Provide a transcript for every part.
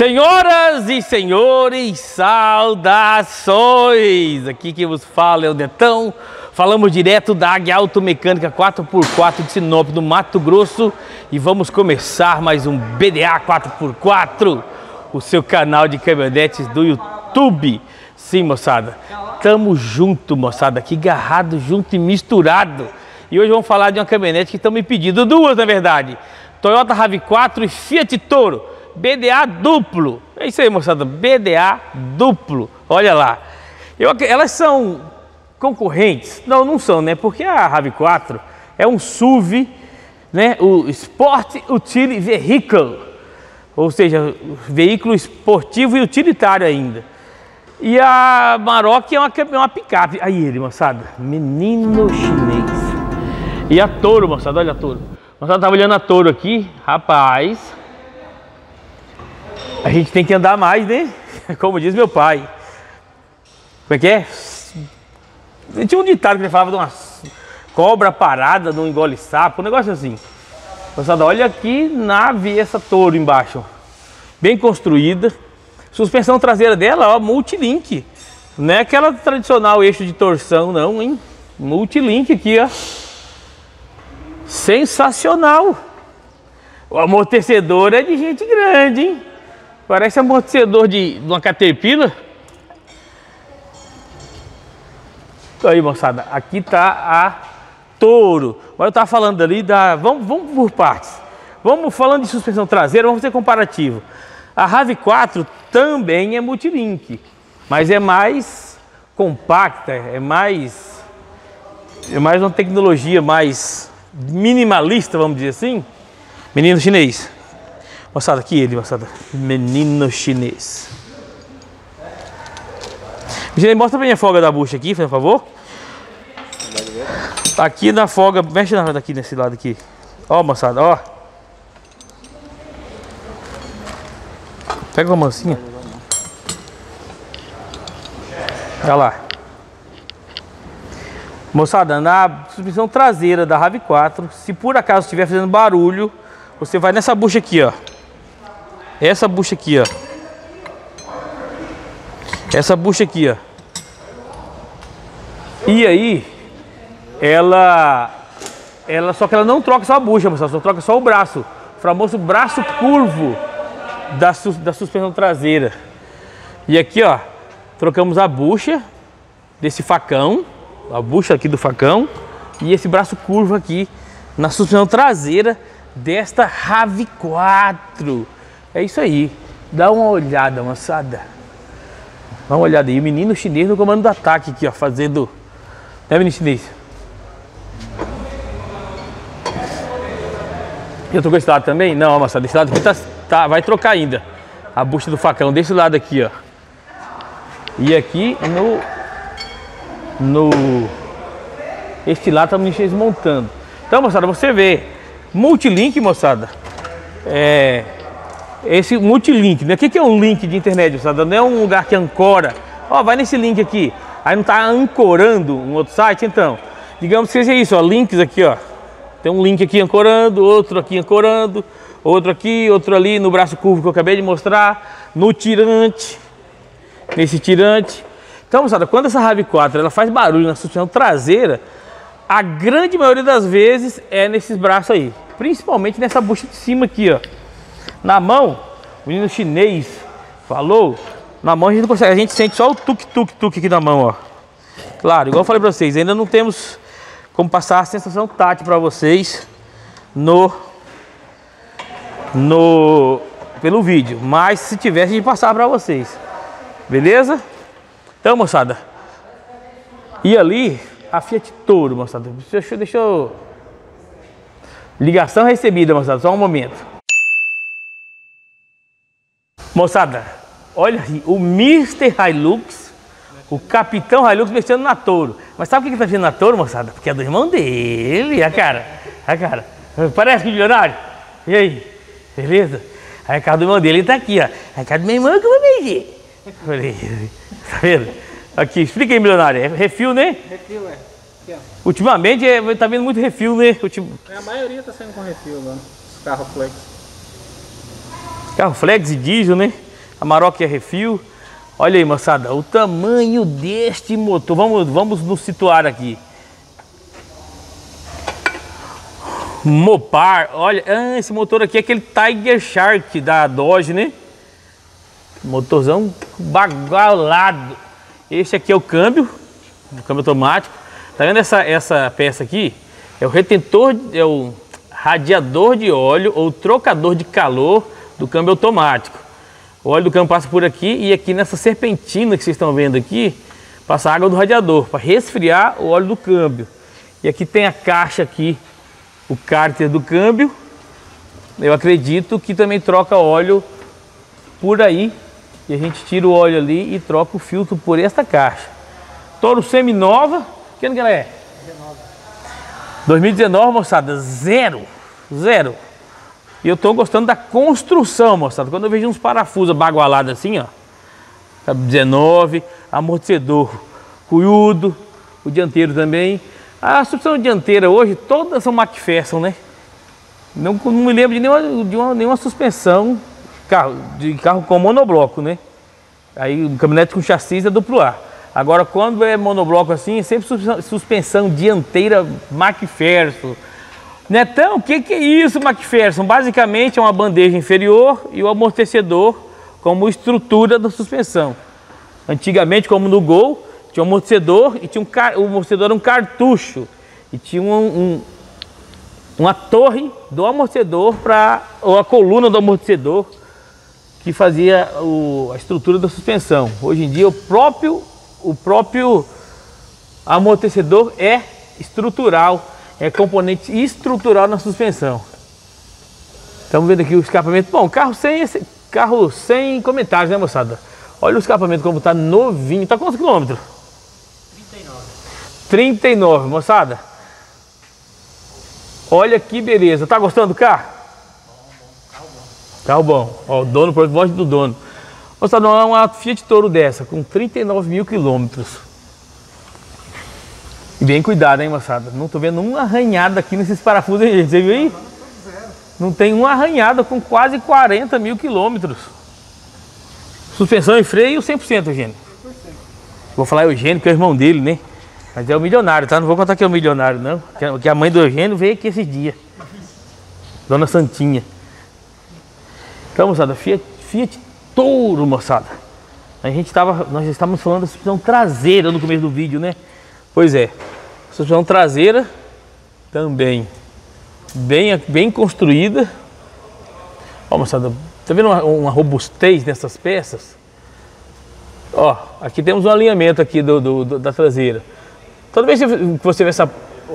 Senhoras e senhores, saudações! Aqui quem vos fala é o Netão. Falamos direto da Águia Automecânica 4x4 de Sinop, no Mato Grosso. E vamos começar mais um BDA 4x4, o seu canal de caminhonetes do YouTube. Sim, moçada, tamo junto, moçada, aqui agarrado, junto e misturado. E hoje vamos falar de uma caminhonete que estão me pedindo, duas na verdade. Toyota RAV4 e Fiat Toro. BDA duplo, é isso aí, moçada, BDA duplo, olha lá. Elas são concorrentes? Não, não são, né? Porque a RAV4 é um SUV, né? O Sport Utility Vehicle, ou seja, veículo esportivo e utilitário ainda. E a Maroc é uma picape. Aí ele, moçada, menino chinês. E a Toro, moçada, olha a Toro. Moçada, tava olhando a Toro aqui, rapaz. A gente tem que andar mais, né? Como diz meu pai. Como é que é? Tinha um ditado que ele falava de uma cobra parada, não engole sapo, um negócio assim. Moçada, olha que nave essa Toro embaixo. Bem construída. Suspensão traseira dela, ó, multilink. Não é aquela tradicional eixo de torção, não, hein? Multilink aqui, ó. Sensacional. O amortecedor é de gente grande, hein? Parece amortecedor de uma Caterpillar. Aí, moçada, aqui tá a Toro. Mas eu tava falando ali da... Vamos por partes. Vamos falando de suspensão traseira, vamos fazer comparativo. A RAV4 também é multilink, mas é mais compacta, é mais uma tecnologia mais minimalista, vamos dizer assim. Menino chinês. Moçada, aqui ele, moçada. Menino chinês. Mostra bem a folga da bucha aqui, por favor. Aqui na folga, mexe daqui nesse lado aqui. Ó, moçada, ó. Pega uma mansinha. Olha lá. Moçada, na suspensão traseira da RAV4, se por acaso estiver fazendo barulho, você vai nessa bucha aqui, ó. Essa bucha aqui, ó. Essa bucha aqui, ó. E aí, só que ela não troca só a bucha, moçada, só troca só o braço. O famoso braço curvo da suspensão traseira. E aqui, ó, trocamos a bucha desse facão, a bucha aqui do facão, e esse braço curvo aqui na suspensão traseira desta RAV4. É isso aí. Dá uma olhada, moçada. Dá uma olhada aí. O menino chinês no comando do ataque aqui, ó, fazendo... Né, menino chinês? Eu tô com esse lado também? Não, moçada, esse lado aqui vai trocar ainda a bucha do facão desse lado aqui, ó. E aqui este lado tá o menino chinês montando. Então, moçada, você vê multilink, moçada, esse multilink, né? O que é um link de internet, moçada? Não é um lugar que ancora. Ó, vai nesse link aqui. Aí não tá ancorando um outro site, então. Digamos que seja isso, ó. Links aqui, ó. Tem um link aqui ancorando, outro aqui ancorando, outro aqui, outro ali no braço curvo que eu acabei de mostrar, no tirante, nesse tirante. Então, moçada, quando essa RAV4 ela faz barulho na suspensão traseira, a grande maioria das vezes é nesses braços aí, principalmente nessa bucha de cima aqui, ó. Na mão, o menino chinês falou, na mão a gente não consegue, a gente sente só o tuk-tuk-tuk aqui na mão, ó. Claro, igual eu falei pra vocês, ainda não temos como passar a sensação tátil pra vocês pelo vídeo, mas se tivesse a gente passar pra vocês, beleza? Então, moçada, e ali a Fiat Toro, moçada, deixa eu... Ligação recebida, moçada, só um momento. Moçada, olha aí, o Mr. Hilux, o Capitão Hilux mexendo na Toro. Mas sabe o que ele tá fazendo na Toro, moçada? Porque é do irmão dele, a cara. Parece que é milionário? E aí, beleza? Aí a cara do irmão dele, ele tá aqui, ó. A cara do meu irmão que eu vou mexer. Tá vendo? Aqui, explica aí, milionário. É refil, né? Refil, é. Aqui, ó. Ultimamente tá vendo muito refil, né? A maioria tá saindo com refil agora. Os carros flex. Carro flex e diesel, né? Amarok é refil. Olha aí, moçada, o tamanho deste motor. Vamos nos situar aqui. Mopar, olha, esse motor aqui é aquele Tiger Shark da Dodge, né? Motorzão bagualado. Esse aqui é o câmbio automático. Tá vendo essa peça aqui? É o retentor, é o radiador de óleo ou trocador de calor do câmbio automático. O óleo do câmbio passa por aqui e aqui nessa serpentina que vocês estão vendo aqui, passa a água do radiador para resfriar o óleo do câmbio. E aqui tem a caixa aqui, o cárter do câmbio. Eu acredito que também troca óleo por aí. E a gente tira o óleo ali e troca o filtro por esta caixa. Toro semi-nova. Que ano que ela é? 2019, moçada, zero. E eu tô gostando da construção, moçada. Quando eu vejo uns parafusos bagualados assim, ó. 19, amortecedor cunhudo, o dianteiro também. A suspensão dianteira hoje, todas são McPherson, né? Não me lembro de nenhuma suspensão de carro com monobloco, né? Aí o caminhonete com chassi é duplo A. Agora quando é monobloco assim, é sempre suspensão dianteira McPherson. Netão, o que é isso, McPherson? Basicamente é uma bandeja inferior e o amortecedor como estrutura da suspensão. Antigamente, como no Gol, tinha um amortecedor e tinha o amortecedor era um cartucho e tinha uma torre do amortecedor ou a coluna do amortecedor que fazia a estrutura da suspensão. Hoje em dia o próprio amortecedor é estrutural, é componente estrutural na suspensão. Estamos vendo aqui o escapamento. Bom, carro sem comentários, né, moçada? Olha o escapamento como está novinho. Está quantos quilômetros? 39, moçada. Olha que beleza. Tá gostando do carro? Carro bom. Ó, o dono, por voz do dono. Moçada, não é uma Fiat Toro dessa, com 39 mil quilômetros. E bem cuidado, hein, moçada? Não tô vendo uma arranhada aqui nesses parafusos, hein, gente? Você viu aí? Não tem uma arranhada com quase 40 mil quilômetros. Suspensão e freio 100%, Eugênio. Vou falar Eugênio, que é o irmão dele, né? Mas é o milionário, tá? Não vou contar que é o milionário, não. Que a mãe do Eugênio veio aqui esses dias. Dona Santinha. Então, moçada, Fiat Toro, moçada. Nós estávamos falando da suspensão traseira no começo do vídeo, né? Pois é. Suspensão traseira também bem construída. Ó, moçada, tá vendo uma robustez nessas peças? Ó, aqui temos um alinhamento aqui da traseira. Toda vez que você vê essa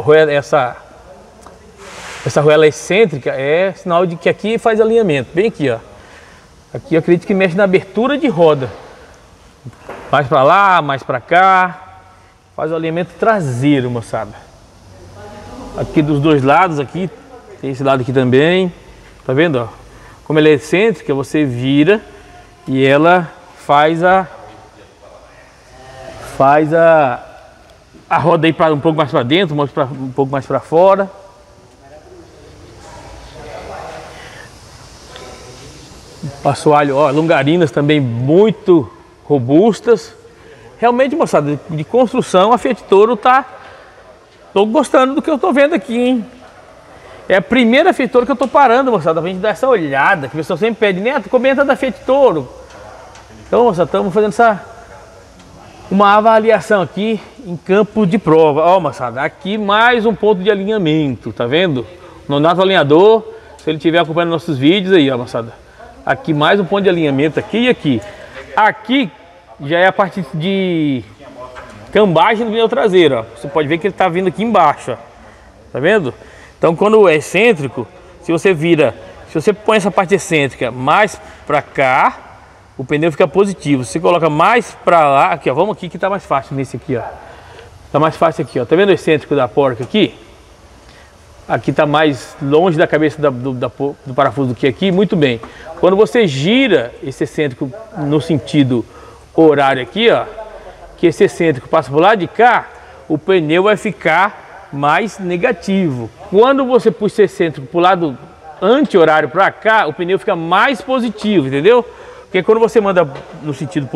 arruela excêntrica, é sinal de que aqui faz alinhamento. Bem aqui, ó. Aqui eu acredito que mexe na abertura de roda. Mais para lá, mais para cá. Faz o alinhamento traseiro, moçada. Aqui dos dois lados, aqui. Tem esse lado aqui também. Tá vendo, ó? Como ela é excêntrica, você vira e ela faz a roda aí um pouco mais para dentro, um pouco mais para fora. O assoalho, ó, longarinas também muito robustas. Realmente, moçada, de construção a Fiat Toro tô gostando do que eu tô vendo aqui, hein? É a primeira Fiat Toro que eu tô parando, moçada, pra gente dar essa olhada, que o pessoal sempre pede, Neto, comenta da Fiat Toro. Então, moçada, estamos fazendo uma avaliação aqui em campo de prova. Ó, moçada, aqui mais um ponto de alinhamento, tá vendo? Nonato alinhador, se ele estiver acompanhando nossos vídeos aí, ó, moçada. Aqui mais um ponto de alinhamento aqui e aqui. Aqui já é a parte de cambagem do pneu traseiro, ó. Você pode ver que ele tá vindo aqui embaixo, ó. Tá vendo? Então, quando é excêntrico, se você põe essa parte excêntrica mais para cá, o pneu fica positivo. Se você coloca mais para lá, aqui, ó, vamos aqui que tá mais fácil nesse aqui, ó. Tá mais fácil aqui, ó. Tá vendo o excêntrico da porca aqui? Aqui tá mais longe da cabeça do parafuso do que aqui, muito bem. Quando você gira esse excêntrico no sentido horário aqui, ó, que esse excêntrico passa por lá de cá, o pneu vai ficar mais negativo. Quando você puxa esse excêntrico pro lado anti-horário para cá, o pneu fica mais positivo, entendeu? Porque Porque quando você manda no sentido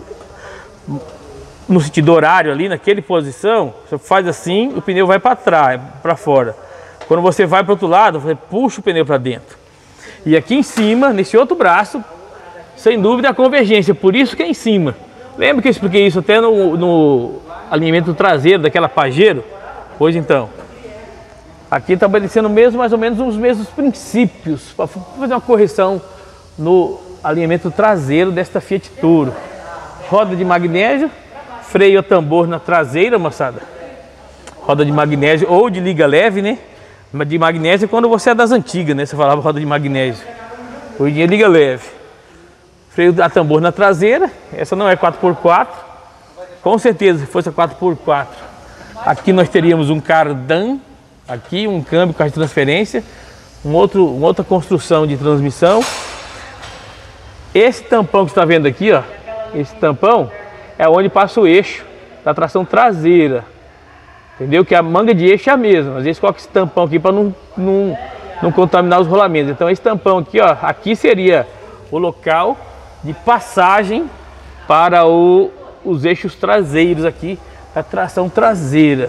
horário ali, naquele posição, você faz assim, o pneu vai para trás, para fora. Quando você vai para o outro lado, você puxa o pneu para dentro. E aqui em cima, nesse outro braço, sem dúvida a convergência, por isso que é em cima. Lembra que eu expliquei isso até no alinhamento traseiro daquela Pajero? Pois então, aqui está obedecendo mesmo, mais ou menos os mesmos princípios, para fazer uma correção no alinhamento traseiro desta Fiat Toro. Roda de magnésio, freio a tambor na traseira, moçada. Roda de magnésio ou de liga leve, né? Mas de magnésio quando você é das antigas, né? Você falava roda de magnésio. Hoje é liga leve. Freio a tambor na traseira. Essa não é 4x4. Com certeza, se fosse a 4x4. Aqui nós teríamos um cardan. Aqui um câmbio, carro de transferência. Uma outra construção de transmissão. Esse tampão que você está vendo aqui, ó. Esse tampão é onde passa o eixo da tração traseira. Entendeu? Que a manga de eixo é a mesma. Às vezes coloca esse tampão aqui para não contaminar os rolamentos. Então esse tampão aqui, ó, aqui seria o local de passagem para os eixos traseiros aqui, a tração traseira.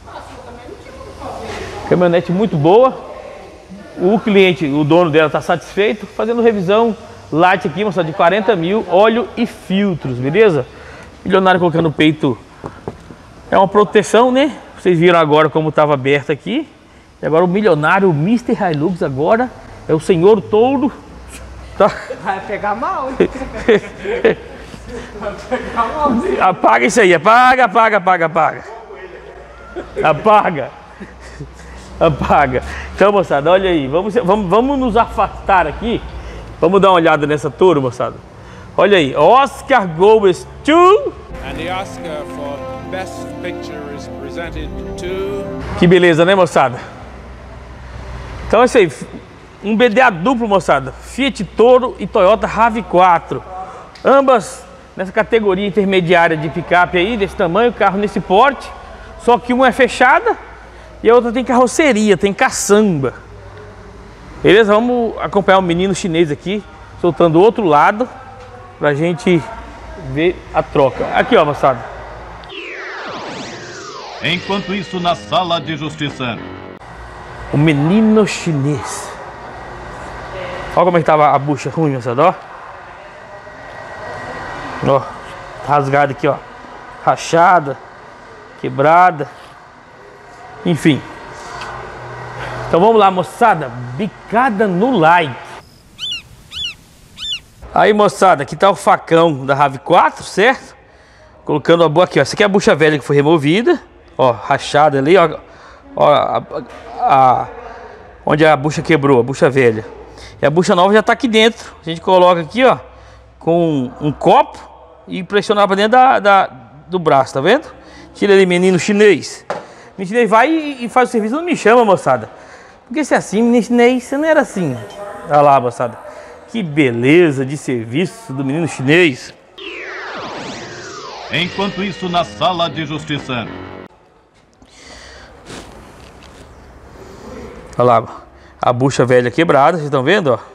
Caminhonete muito boa. O cliente, o dono dela está satisfeito, fazendo revisão light aqui, moçada, de 40 mil, óleo e filtros, beleza? Milionário colocando no peito, é uma proteção, né? Vocês viram agora como estava aberto aqui. E agora o milionário, o Mr. Hilux agora é o senhor Touro. Tá? Vai pegar mal, hein? Apaga isso aí, apaga. Apaga. Então, moçada, olha aí, vamos nos afastar aqui. Vamos dar uma olhada nessa Toro, moçada. Olha aí, Oscar goes to... And the Oscar for Best Picture is presented to... Que beleza, né, moçada? Então é isso aí. Um BDA duplo, moçada. Fiat Toro e Toyota RAV4. Ambas nessa categoria intermediária de picape aí, desse tamanho, carro nesse porte. Só que uma é fechada e a outra tem carroceria, tem caçamba. Beleza? Vamos acompanhar o menino chinês aqui, soltando o outro lado, pra gente ver a troca. Aqui, ó, moçada. Enquanto isso, na sala de justiça, O menino chinês. Olha como é que tava a bucha ruim, moçada, ó. Rasgada aqui, ó. Rachada, quebrada. Enfim. Então vamos lá, moçada. Bicada no like. Aí, moçada, aqui tá o facão da RAV4, certo? Colocando a boa aqui, ó. Essa aqui é a bucha velha que foi removida. Ó, rachada ali, ó. Ó, onde a bucha quebrou, a bucha velha. E a bucha nova já tá aqui dentro. A gente coloca aqui, ó, com um copo e pressionar para dentro do braço, tá vendo? Tira ali, menino chinês. Menino chinês vai e faz o serviço, não me chama, moçada. Porque se é assim, menino chinês, você não era assim. Olha lá, moçada. Que beleza de serviço do menino chinês. enquanto isso, na sala de justiça, Olha lá, a bucha velha quebrada, vocês estão vendo, ó?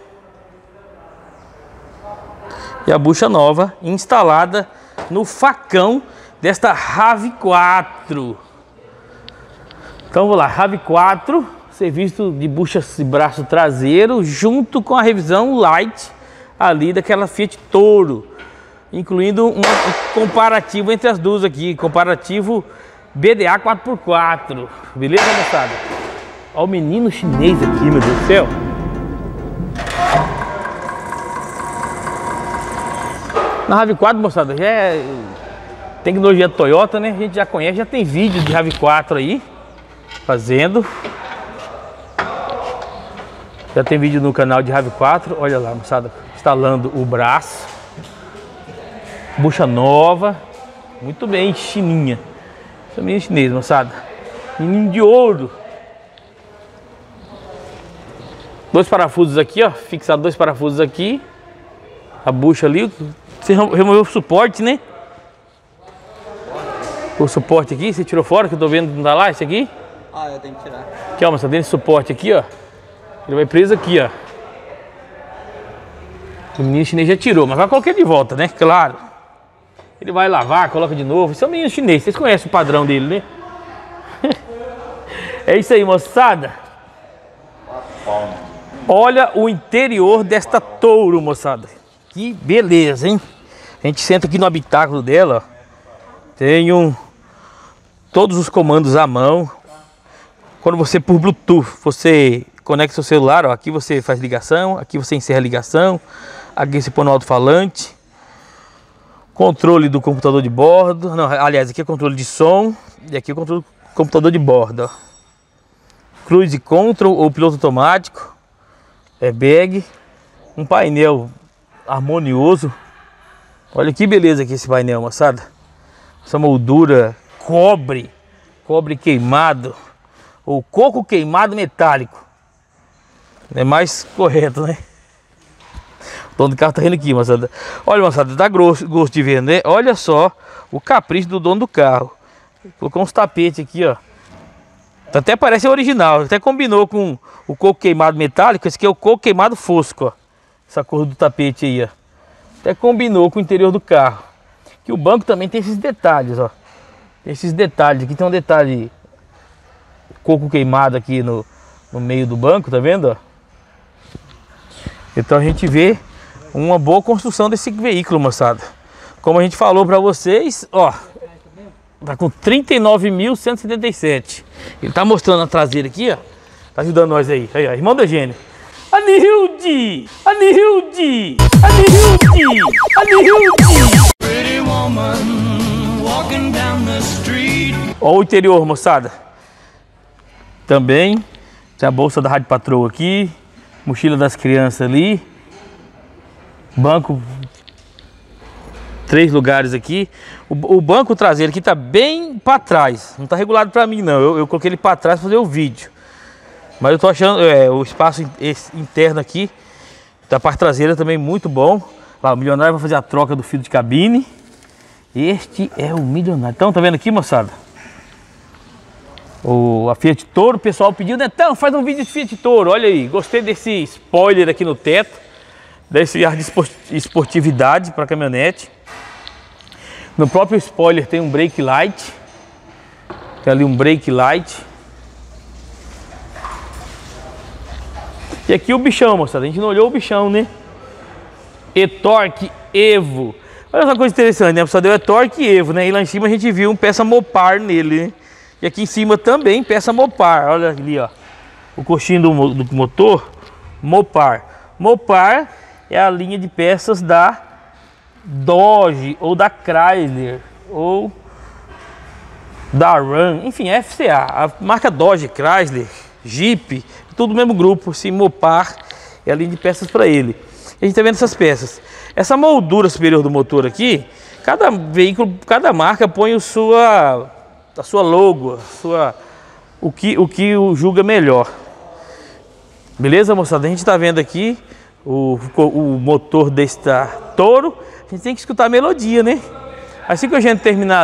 E a bucha nova instalada no facão desta RAV4. Então vamos lá, RAV4, serviço de bucha e braço traseiro, junto com a revisão light ali daquela Fiat Toro, incluindo um comparativo entre as duas aqui, comparativo BDA 4x4, beleza, moçada? Olha o menino chinês aqui, meu Deus do céu. Na RAV4, moçada, já é tecnologia Toyota, né? A gente já conhece, já tem vídeo de RAV4 aí, fazendo. Já tem vídeo no canal de RAV4, olha lá, moçada, instalando o braço. Bucha nova, muito bem, chininha. Esse é o menino chinês, moçada. Menino de ouro. Dois parafusos aqui, ó, fixado dois parafusos aqui. A bucha ali, você removeu o suporte, né? O suporte aqui, você tirou fora, que eu tô vendo que não tá lá, esse aqui. Ah, eu tenho que tirar. Aqui, ó, moçada, desse suporte aqui, ó. Ele vai preso aqui, ó. O menino chinês já tirou, mas vai colocar de volta, né? Claro. Ele vai lavar, coloca de novo. Esse é o menino chinês, vocês conhecem o padrão dele, né? É isso aí, moçada. Olha o interior desta touro, moçada. Que beleza, hein? A gente senta aqui no habitáculo dela, ó. Tem todos os comandos à mão. Quando você, por Bluetooth, você conecta seu celular, ó, aqui você faz ligação, aqui você encerra a ligação, aqui você põe no alto-falante. Controle do computador de bordo. Não, aliás, aqui é controle de som e aqui é o controle do computador de bordo, ó. Cruise Control ou piloto automático. Airbag. Um painel harmonioso. Olha que beleza aqui esse painel, moçada. Essa moldura cobre queimado ou coco queimado metálico. É mais correto, né? O dono do carro tá rindo aqui, moçada. Olha, moçada, dá gosto de ver, né? Olha só o capricho do dono do carro. Colocou uns tapetes aqui, ó. Até parece original, até combinou com o coco queimado metálico. Esse aqui é o coco queimado fosco, ó. Essa cor do tapete aí, ó. Até combinou com o interior do carro. Que o banco também tem esses detalhes, ó. Tem esses detalhes. Aqui tem um detalhe coco queimado aqui no meio do banco, tá vendo, ó? Então a gente vê uma boa construção desse veículo, moçada. Como a gente falou pra vocês, ó. Tá com 39.177. Ele tá mostrando a traseira aqui, ó. Tá ajudando nós aí. Aí, ó, irmão da Gênio. Anilde! Anilde! Anilde! Anilde! Ó o interior, moçada. Também tem a bolsa da Rádio Patroa aqui. Mochila das crianças ali. Banco. 3 lugares aqui. O banco traseiro aqui tá bem para trás. Não tá regulado para mim, não. Eu coloquei ele para trás para fazer o vídeo. Mas eu tô achando o espaço interno aqui da parte traseira também muito bom. Lá, o milionário vai fazer a troca do fio de cabine. Este é o milionário. Então, tá vendo aqui, moçada? A Fiat Toro, o pessoal pediu, Netão, faz um vídeo de Fiat Toro. Olha aí, gostei desse spoiler aqui no teto. Desse ar de esportividade para caminhonete. No próprio spoiler tem um brake light. Tem ali um brake light. E aqui o bichão, moçada. A gente não olhou o bichão, né? E-Torque Evo. Olha essa coisa interessante, né? Só deu E-Torque Evo, né? E lá em cima a gente viu um peça Mopar nele, né? E aqui em cima também peça Mopar. Olha ali, ó. O coxinho do motor, Mopar. Mopar é a linha de peças da Dodge ou da Chrysler ou da Ram, enfim, FCA, a marca Dodge, Chrysler, Jeep, tudo do mesmo grupo. Esse Mopar é a linha de peças para ele. A gente tá vendo essas peças. Essa moldura superior do motor aqui, cada veículo, cada marca põe a sua logo, o que o julga melhor. Beleza, moçada? A gente tá vendo aqui o motor desta Toro. A gente tem que escutar a melodia, né? Assim que a gente terminar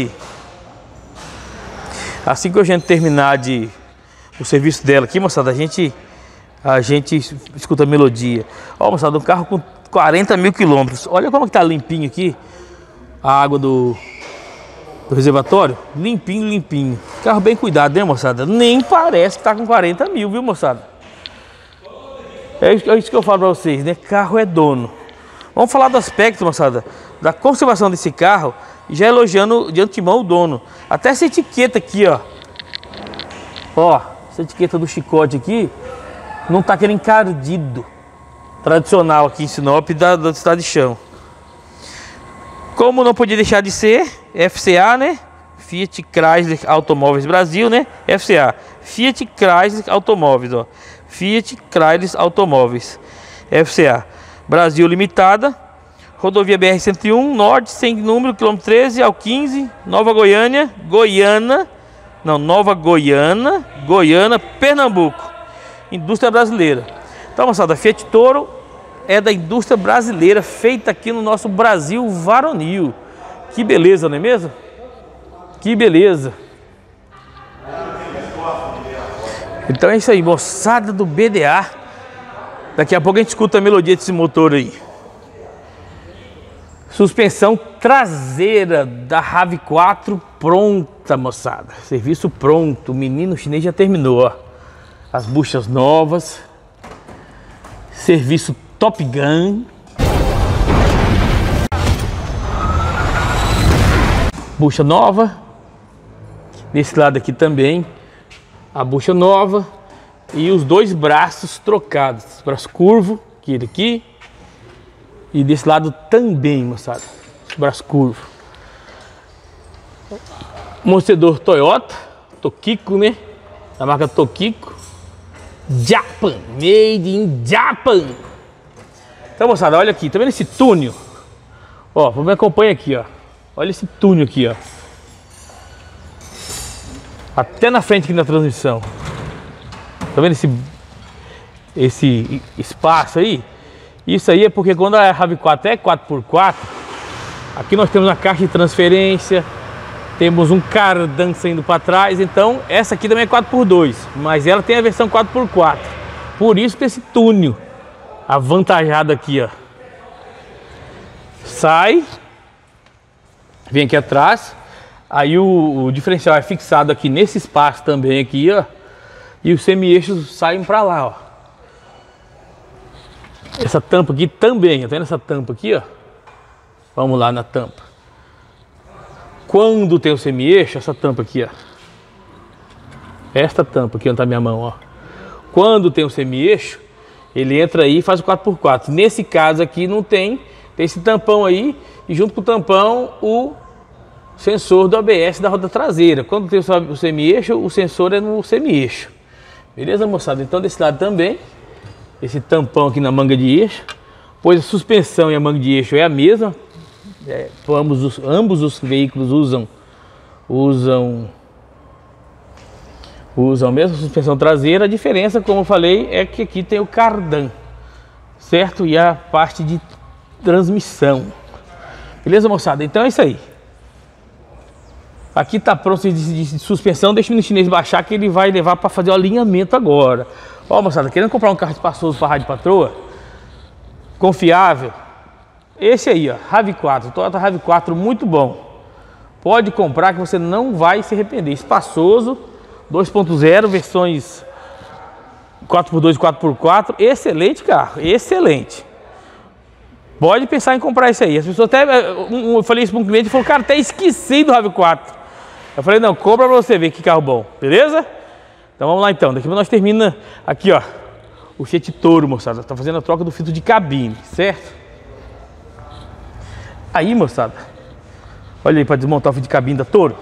o serviço dela aqui, moçada, a gente escuta a melodia. Ó, moçada, um carro com 40 mil quilômetros. Olha como que tá limpinho aqui a água do reservatório. Limpinho, limpinho. Carro bem cuidado, né, moçada? Nem parece que tá com 40 mil, viu, moçada? É isso que eu falo pra vocês, né? Carro é dono. Vamos falar do aspecto, moçada, da conservação desse carro, e já elogiando de antemão o dono. Até essa etiqueta aqui, ó. Ó, essa etiqueta do chicote aqui não tá aquele encardido tradicional aqui em Sinop da Estrada de Chão. Como não podia deixar de ser, FCA, né? Fiat Chrysler Automóveis Brasil, né? FCA, Fiat Chrysler Automóveis, ó. Fiat Chrysler Automóveis, FCA Brasil Limitada, rodovia BR-101, norte, sem número, quilômetro 13 ao 15, Nova Goiânia, Goiânia, Pernambuco, indústria brasileira. Então, moçada, a Fiat Toro é da indústria brasileira, feita aqui no nosso Brasil varonil. Que beleza, não é mesmo? Que beleza. Então é isso aí, moçada do BDA. Daqui a pouco a gente escuta a melodia desse motor aí. Suspensão traseira da RAV4 pronta, moçada. Serviço pronto. O menino chinês já terminou, ó. As buchas novas. Serviço Top Gun. Bucha nova. Desse lado aqui também. A bucha nova. E os dois braços trocados. Braço curvo, aquele aqui. E desse lado também, moçada. Braço curvo. Amortecedor Toyota. Tokiko, né? Da marca Tokiko. Japan. Made in Japan. Então, moçada, olha aqui. Tá vendo esse túnel? Ó, me acompanha aqui, ó. Olha esse túnel aqui, ó. Até na frente aqui na transmissão. Tá vendo esse espaço aí? Isso aí é porque quando a RAV4 é 4x4, aqui nós temos a caixa de transferência, temos um cardan saindo para trás, então essa aqui também é 4x2, mas ela tem a versão 4x4. Por isso que esse túnel avantajado aqui, ó. Sai, vem aqui atrás, aí o diferencial é fixado aqui nesse espaço também aqui, ó, e os semi-eixos saem para lá, ó. Essa tampa aqui também, tá vendo essa tampa aqui, ó? Vamos lá na tampa. Quando tem o semi-eixo, essa tampa aqui, ó. Esta tampa aqui onde tá minha mão, ó. Quando tem o semi-eixo, ele entra aí e faz o 4x4. Nesse caso aqui não tem, tem esse tampão aí e junto com o tampão o sensor do ABS da roda traseira. Quando tem o semi-eixo, o sensor é no semi-eixo. Beleza, moçada? Então desse lado também. Esse tampão aqui na manga de eixo, pois a suspensão e a manga de eixo é a mesma. Ambos os veículos usam a mesma suspensão traseira. A diferença, como eu falei, é que aqui tem o cardan, certo? E a parte de transmissão. Beleza, moçada? Então é isso aí. Aqui tá pronto de suspensão. Deixa o menino chinês baixar que ele vai levar para fazer o alinhamento agora. Ó, moçada, querendo comprar um carro espaçoso para a Rádio Patroa, confiável, esse aí, ó, RAV4, Toyota RAV4, muito bom. Pode comprar que você não vai se arrepender. Espaçoso, 2.0, versões 4x2 e 4x4, excelente carro, excelente. Pode pensar em comprar esse aí. As pessoas até, eu falei isso para um cliente e falou, cara, até esqueci do RAV4. Eu falei, não, compra para você ver que carro bom, beleza? Então vamos lá então, daqui a pouco nós termina aqui, ó, o Fiat Toro, moçada, tá fazendo a troca do filtro de cabine, certo? Aí, moçada, olha aí para desmontar o filtro de cabine da Toro.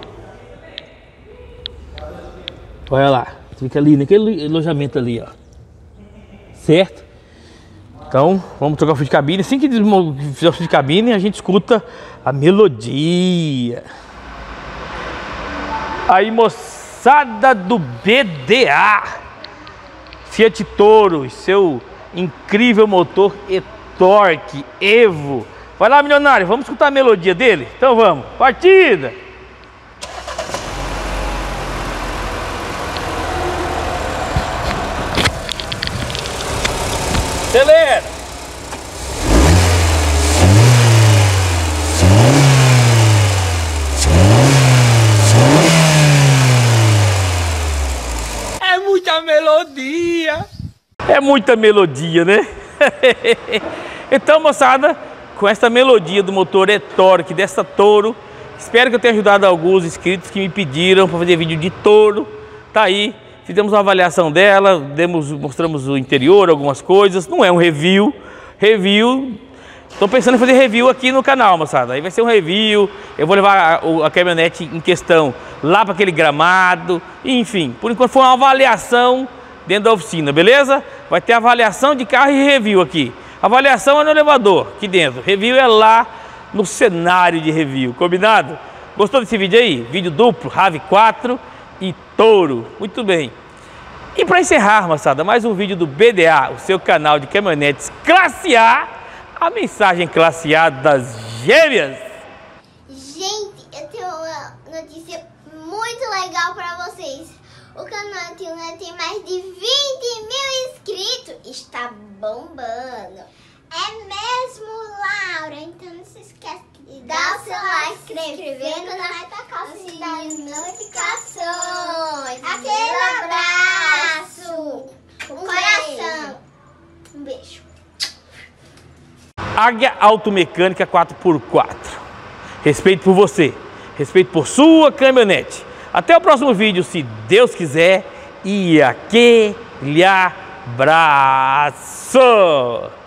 Olha lá, fica ali naquele alojamento ali, ó, certo? Então vamos trocar o filtro de cabine. Assim que fizer o filtro de cabine, a gente escuta a melodia. Aí, moçada do BDA, Fiat Toro, seu incrível motor e-torque Evo. Vai lá, milionário, vamos escutar a melodia dele? Então vamos, partida! Acelera! É muita melodia. É muita melodia, né? Então, moçada, com essa melodia do motor e-torque dessa Toro, espero que eu tenha ajudado alguns inscritos que me pediram para fazer vídeo de Toro. Tá aí, fizemos uma avaliação dela, mostramos o interior, algumas coisas. Não é um review. Estou pensando em fazer review aqui no canal, moçada. Aí vai ser um review, eu vou levar a caminhonete em questão lá para aquele gramado. Enfim, por enquanto foi uma avaliação dentro da oficina, beleza? Vai ter avaliação de carro e review aqui. Avaliação é no elevador, aqui dentro. Review é lá no cenário de review, combinado? Gostou desse vídeo aí? Vídeo duplo, RAV4 e Toro. Muito bem. E para encerrar, moçada, mais um vídeo do BDA, o seu canal de caminhonetes classe A. A mensagem classe A das gêmeas. Gente, eu tenho uma notícia muito legal para vocês. O canal tem mais de 20 mil inscritos. Está bombando. É mesmo, Laura? Então não se esquece inscrevendo na sininho das notificações. Aquele abraço. Um coração. Um beijo. Águia Automecânica 4x4. Respeito por você. Respeito por sua caminhonete. Até o próximo vídeo, se Deus quiser. E aquele abraço.